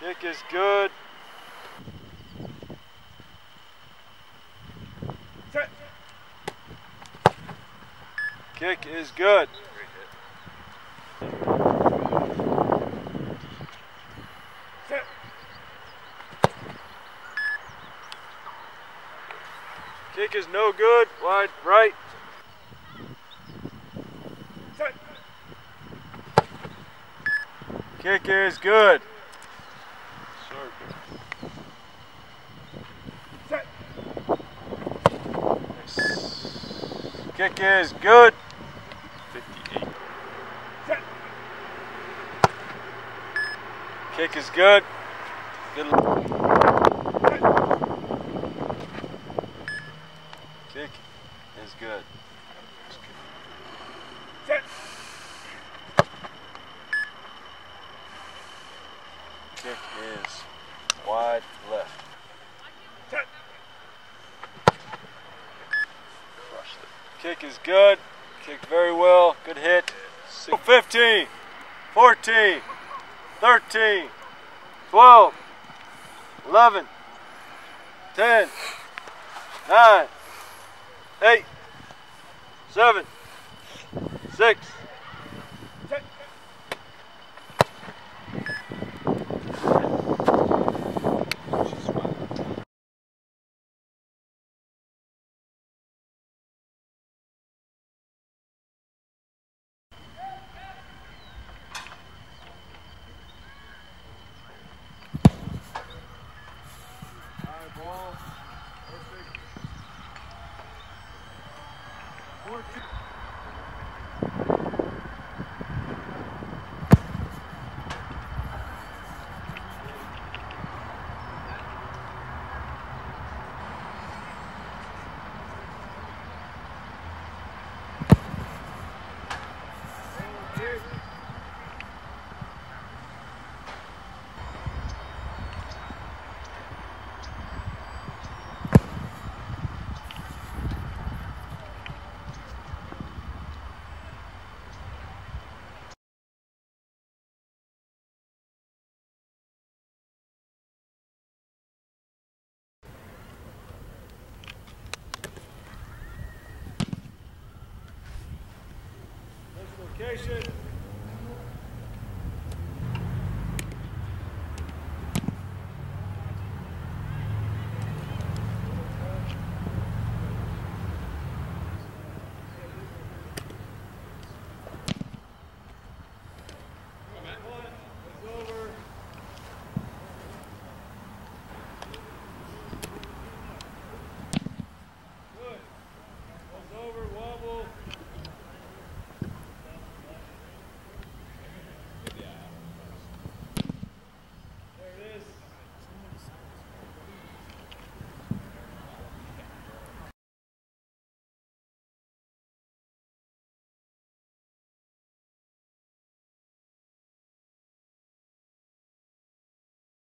Kick is good. Set. Kick is good. Set. Kick is no good. Wide right. Set. Kick is good. Set. Kick is good. 58. Set. Kick is good. Good. Kick is good. Set. Kick is wide left. Set. Crushed it. Kick is good. Kicked very well. Good hit. 15, 14, 13, 12, 11, 10, 9, 8, 7, 6,